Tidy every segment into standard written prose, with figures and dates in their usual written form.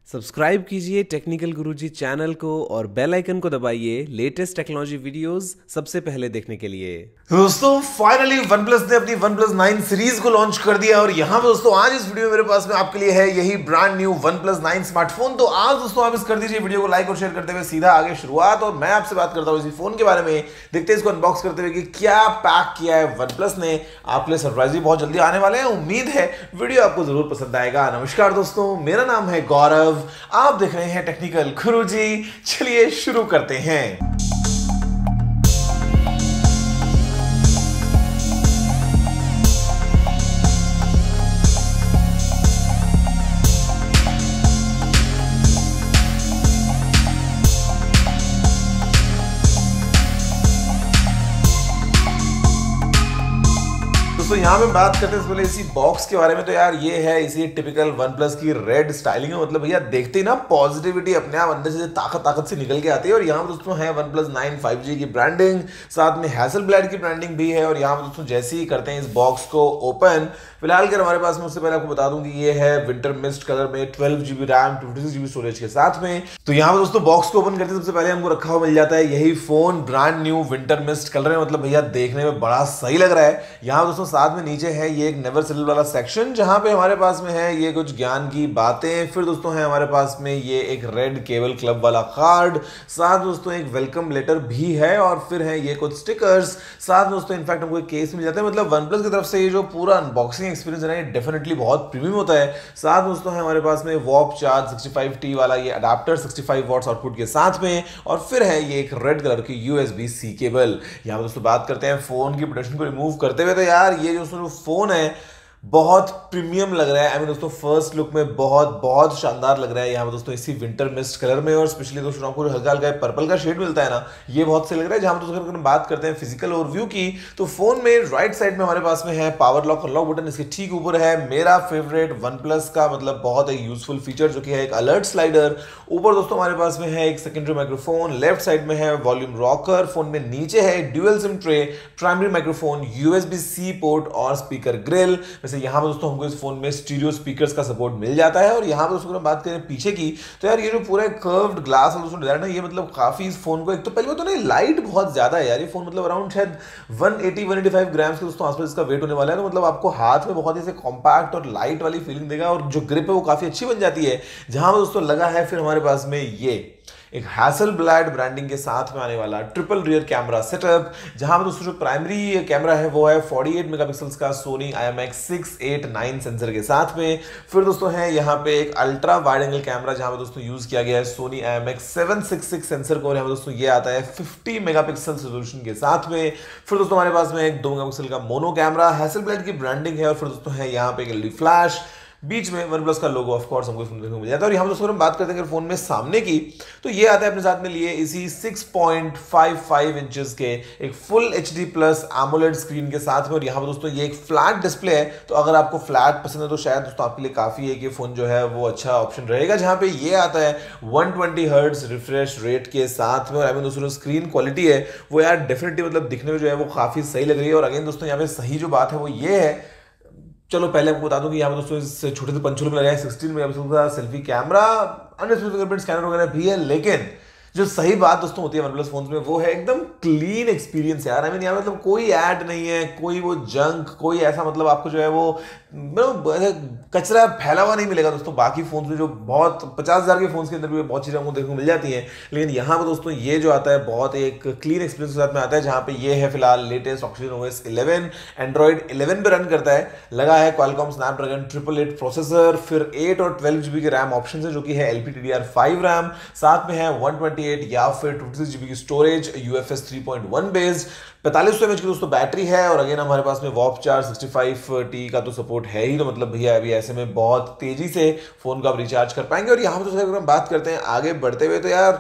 Subscribe कीजिए technical गुरुजी channel को और बेल आइकन को दबाइए लेटेस्ट टेक्नोलॉजी वीडियोस सबसे पहले देखने के लिए। दोस्तों फाइनली OnePlus ने अपनी OnePlus 9 सीरीज को लॉन्च कर दिया और यहाँ पे दोस्तों आज इस वीडियो में मेरे पास में आपके लिए है यही ब्रांड न्यू OnePlus 9 स्मार्टफोन। तो आज दोस्तों आप इस कर दीजिए वीडियो को लाइक और शेयर करते हुए सीधा आगे शुरुआत, और मैं आपसे बात करता हूँ इसी फोन के बारे में। देखते हैं इसको अनबॉक्स करते हुए कि क्या पैक किया है OnePlus ने। आपके लिए सरप्राइज भी बहुत जल्दी आने वाले हैं, उम्मीद है वीडियो आपको जरूर पसंद आएगा। नमस्कार दोस्तों, मेरा नाम है गौरव, आप देख रहे हैं टेक्निकल गुरुजी। चलिए शुरू करते हैं। तो यहाँ पे बात करते हैं पहले इसी बॉक्स के बारे में। तो यार ये है इसी टिपिकल OnePlus की रेड स्टाइलिंग है। मतलब भैया देखते ही ना पॉजिटिविटी अपने आप अंदर से ताकत से निकल के आती है। और यहाँ पे दोस्तों है OnePlus 9 5G की ब्रांडिंग, साथ में हैसलब्लैड की ब्रांडिंग भी है। और यहाँ पे दोस्तों जैसे ही करते हैं इस बॉक्स को ओपन, फिलहाल कर हमारे पास में, उससे पहले आपको बता दूं कि ये है विंटर मिस्ट कलर में 12GB रैम 56GB स्टोरेज के साथ में। तो यहाँ पे दोस्तों बॉक्स को ओपन करते हैं सबसे पहले हमको रखा हुआ मिल जाता है यही phone brand new winter mist colour है। मतलब भैया देखने में बड़ा सही लग रहा है। यहाँ दोस्तों साथ में नीचे है ये एक नेवर सेटल वाला सेक्शन, जहां पे हमारे पास में है ये कुछ ज्ञान की बातें। फिर दोस्तों है हमारे पास में ये एक रेड केबल क्लब वाला कार्ड, साथ दोस्तों एक वेलकम लेटर भी है, और फिर है ये कुछ स्टिकर्स। साथ दोस्तों इनफैक्ट हमको एक केस मिल जाता है। मतलब OnePlus की तरफ से ये जो पूरा अनबॉक्सिंग एक्सपीरियंस है ये डेफिनेटली बहुत प्रीमियम होता है। साथ दोस्तों है हमारे पास में वॉप चार्ज 65T वाला ये अडाप्टर 65 वॉट्स आउटपुट के साथ में, और फिर है ये एक रेड कलर की USB-C केबल। यहाँ दोस्तों बात करते हैं फोन की प्रोटेक्शन को रिमूव करते हुए। तो यार ये जो फोन है बहुत प्रीमियम लग रहा है। आई मीन दोस्तों फर्स्ट लुक में बहुत शानदार लग रहा है। यहाँ पे दोस्तों इसी विंटर मिस्ट कलर में, और स्पेशली दोस्तों आपको हल्का हल्का पर्पल का शेड मिलता है ना, ये बहुत सही लग रहा है। जहां पे दोस्तों अगर हम बात करते हैं फिजिकल ओवरव्यू की, तो फोन में राइट साइड में हमारे पास में है पावर लॉक अनलॉक बटन। इसके ठीक ऊपर है मेरा फेवरेट OnePlus का मतलब बहुत एक यूजफुल फीचर जो कि है एक अलर्ट स्लाइडर। ऊपर दोस्तों हमारे पास में है एक सेकेंडरी माइक्रोफोन, लेफ्ट साइड में है वॉल्यूम रॉकर। फोन में नीचे है dual SIM tray, primary microphone, USB-C port और स्पीकर ग्रिल। वैसे यहाँ पे दोस्तों हमको इस फोन में स्टीरियो स्पीकर्स का सपोर्ट मिल जाता है। और यहाँ पे दोस्तों अगर बात करें पीछे की, तो यार ये जो पूरा कर्व्ड ग्लास है दोस्तों डिजाइन है, ये मतलब काफी इस फोन को, एक तो पहले तो नहीं लाइट बहुत ज्यादा है यार। ये फोन मतलब अराउंड शायद 180-185 ग्राम्स के दोस्तों आसपास इसका वेट होने वाला है। तो मतलब आपको हाथ में बहुत ही कॉम्पैक्ट और लाइट वाली फीलिंग देगा, और जो ग्रिप है वो काफी अच्छी बन जाती है। जहां पे दोस्तों लगा है फिर हमारे पास में ये एक हैसलब्लैड ब्रांडिंग के साथ में आने वाला ट्रिपल रियर कैमरा सेटअप, जहां पर दोस्तों जो प्राइमरी कैमरा है वो है 48 मेगापिक्सल्स का सोनी IMX689 सेंसर के साथ में। फिर दोस्तों है यहाँ पे एक अल्ट्रा वाइड एंगल कैमरा, जहां पे दोस्तों यूज किया गया है सोनी IMX766 सेंसर को, और यहाँ पे दोस्तों ये आता है 50 मेगापिक्सल रेजोल्यूशन के साथ में। फिर दोस्तों हमारे पास में एक 2 मेगापिक्सल का मोनो कैमरा, हैसलब्लैड की ब्रांडिंग है। और फिर दोस्तों है यहाँ पे एक LED फ्लैश, बीच में OnePlus का लोगो ऑफ कोर्स हमको देखने को मिल जाता है। और यहाँ दोस्तों हम बात करते हैं फोन में सामने की, तो ये आता है अपने साथ में लिए इसी 6.55 इंचेस के एक full HD plus AMOLED screen के साथ में। और यहाँ पर दोस्तों ये एक फ्लैट डिस्प्ले है, तो अगर आपको फ्लैट पसंद है तो शायद दोस्तों आपके लिए काफी है कि फोन जो है वो अच्छा ऑप्शन रहेगा। जहाँ पे ये आता है 120 हर्ट्ज रिफ्रेश रेट के साथ में। और आई मीन दोस्तों स्क्रीन क्वालिटी है वो यार डेफिनेटली मतलब दिखने में जो है वो काफी सही लग रही है। और अगेन दोस्तों यहाँ पे सही जो बात है वो ये है, चलो पहले आपको बता दूं कि यहाँ पे दोस्तों इस छोटे से पंचोल में लगाया 16 मेगापिक्सल का selfie camera, in display fingerprint scanner वगैरह भी है। लेकिन जो सही बात दोस्तों होती है OnePlus फोन्स में वो है एकदम क्लीन एक्सपीरियंस यार। आई मीन यहाँ मतलब कोई ऐड नहीं है, कोई वो जंक, कोई ऐसा मतलब आपको जो है वो कचरा फैला हुआ नहीं मिलेगा दोस्तों। बाकी फोन में जो बहुत 50,000 के फोन के अंदर भी बहुत चीजें हमको देखने को मिल जाती हैं, लेकिन यहाँ पर दोस्तों ये जो आता है बहुत एक क्लीन एक्सपीरियंस के साथ में आता है। जहाँ पे ये है फिलहाल लेटेस्ट Oxygen OS 11 एंड्रॉइड 11 पे रन करता है। लगा है Qualcomm Snapdragon 888 प्रोसेसर, फिर 8 और 12GB के रैम ऑप्शन है जो कि है LPDDR5 रैम, साथ में है 128 या फिर 256GB की स्टोरेज, UFS 3.1 बेस्ड, 4500 mAh की दोस्तों बैटरी है। और अगेन हमारे पास में वॉप चार्ज 65T का तो सपोर्ट है ही। तो मतलब भैया अभी ऐसे में बहुत तेजी से फोन को आप रिचार्ज कर पाएंगे। और यहाँ पर तो अगर हम बात करते हैं आगे बढ़ते हुए, तो यार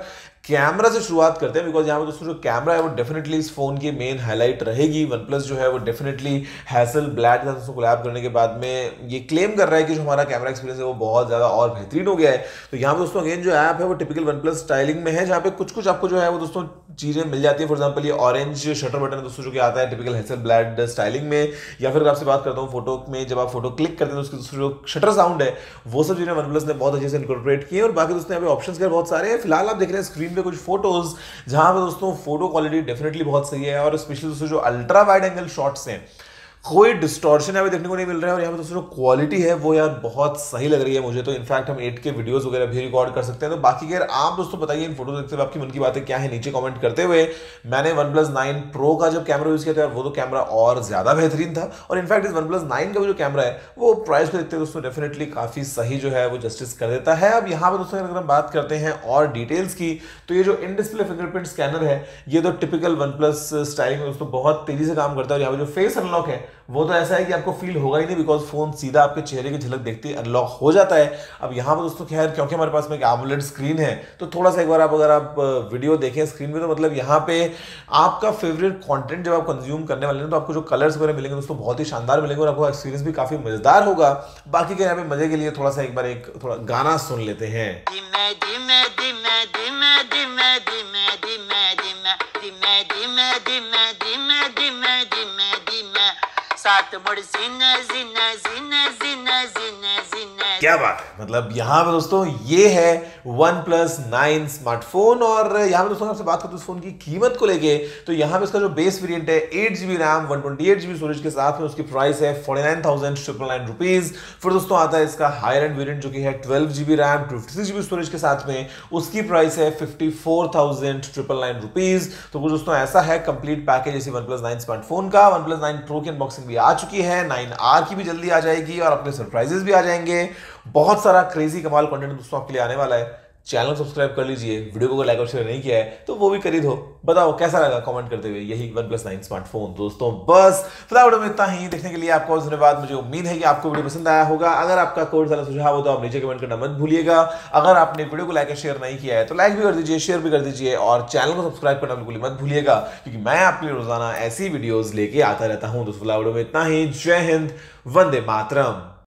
कैमरा से शुरुआत करते हैं, बिकॉज यहाँ पे दोस्तों जो कैमरा है वो डेफिनेटली इस फोन की मेन हाईलाइट रहेगी। वन प्लस जो है वो डेफिनेटली हैसलब्लैड के साथ दोस्तों कोलैब करने के बाद में ये क्लेम कर रहा है कि जो हमारा कैमरा एक्सपीरियंस है वो बहुत ज़्यादा और बेहतरीन हो गया है। तो यहाँ पे दोस्तों अगेन जो ऐप है वो टिपिकल वन प्लस स्टाइलिंग में है, जहाँ पे कुछ कुछ आपको जो है वो दोस्तों चीज़ें मिल जाती है। फॉर एग्जाम्पल ये ऑरेंज शटर बटन है दोस्तों जो कि आता है टिपिकल हैसलब्लैड स्टाइलिंग में, या फिर आपसे बात करता हूँ फोटो में, जब आप फोटो क्लिक करते हैं तो उसकी जो शटर साउंड है वो सब चीज़ें वन प्लस ने बहुत अच्छे से इनकॉर्पोरेट किए। और बाकी दोस्तों यहाँ पे ऑप्शंस के बहुत सारे हैं। फिलहाल आप देख रहे हैं स्क्रीन पे कुछ फोटोज, जहां पे दोस्तों फोटो क्वालिटी डेफिनेटली बहुत सही है, और स्पेशली दोस्तों जो अल्ट्रा वाइड एंगल शॉट्स हैं कोई डिस्टॉर्शन यहाँ पे देखने को नहीं मिल रहा है। और यहाँ पे दोस्तों जो क्वालिटी है वो यार बहुत सही लग रही है मुझे तो। इनफैक्ट हम 8K वीडियोस वगैरह भी रिकॉर्ड कर सकते हैं। तो बाकी अगर आप दोस्तों बताइए इन फोटो देखते हुए आपकी मन की बातें क्या है नीचे कमेंट करते हुए। मैंने OnePlus 9 Pro का जब कैमरा यूज किया था वो तो कैमरा और ज्यादा बेहतरीन था, और इनफैक्ट इस OnePlus 9 का जो कैमरा है वो प्राइस को देखते हुए दोस्तों डेफिनेटली काफी सही जो है वो जस्टिस कर देता है। अब यहाँ पे दोस्तों अगर हम बात करते हैं और डिटेल्स की, तो ये जो इन डिस्प्ले फिंगरप्रिंट स्कैनर है ये तो टिपिकल OnePlus स्टाइलिंग में दोस्तों बहुत तेजी से काम करता है। और यहाँ पे जो फेस अनलॉक है वो तो ऐसा है कि आपको फील होगा ही नहीं, बिकॉज फोन सीधा आपके चेहरे की झलक देखते ही अनलॉक हो जाता है। अब यहाँ पर दोस्तों खैर क्योंकि हमारे पास में एक AMOLED स्क्रीन है तो थोड़ा सा एक बार अगर आप वीडियो देखें स्क्रीन में तो मतलब यहाँ पे आपका फेवरेट कंटेंट जब आप कंज्यूम करने वाले हैं तो आपको जो कलर्स वगैरह मिलेंगे दोस्तों बहुत ही शानदार मिलेंगे, और आपको एक्सपीरियंस भी काफी मजेदार होगा। बाकी के यहाँ पे मजे के लिए थोड़ा सा एक बार एक थोड़ा गाना सुन लेते हैं। क्या बात है, मतलब यहाँ पे दोस्तों ये है OnePlus 9 स्मार्टफोन। और यहाँ पे दोस्तों आपसे बात करते हैं इस फोन की कीमत को लेके, तो यहाँ पे इसका जो बेस वेरिएंट है 8GB रैम 128GB स्टोरेज के साथ में उसकी प्राइस है 49,999 रुपीज। फिर दोस्तों आता है इसका हायर एंड वेरिएंट जो कि है 12GB रैम 256GB स्टोरेज के साथ में, उसकी प्राइस है 54,999 रुपीज। तो कुछ दोस्तों ऐसा है कंप्लीट पैकेज इसी OnePlus 9 स्मार्टफोन का। OnePlus 9 Pro की अनबॉक्सिंग भी आ चुकी है, 9R की भी जल्दी आ जाएगी, और अपने सरप्राइजेस भी आ जाएंगे। बहुत सारा क्रेजी कमाल कंटेंट दोस्तों आपके लिए आने वाला है। चैनल सब्सक्राइब कर लीजिए, वीडियो को लाइक और शेयर नहीं किया है तो वो भी कर दो। बताओ कैसा लगा कमेंट करते हुए। यही OnePlus 9 स्मार्टफोन दोस्तों। बस फिलहाल वीडियो में इतना ही। देखने के लिए आपका बहुत धन्यवाद। मुझे उम्मीद है कि आपको वीडियो पसंद आया होगा। अगर आपका कोई सारा सुझाव हो तो आप नीचे कमेंट करना मत भूलिएगा। अगर आपने वीडियो को लाइक और शेयर नहीं किया है तो लाइक भी कर दीजिए, शेयर भी कर दीजिए, और चैनल को सब्सक्राइब करना बिल्कुल मत भूलिएगा, क्योंकि मैं आपके लिए रोजाना ऐसी वीडियोस लेके आता रहता हूं। दोस्तों फिलहाल वीडियो में इतना ही। जय हिंद, वंदे मातरम।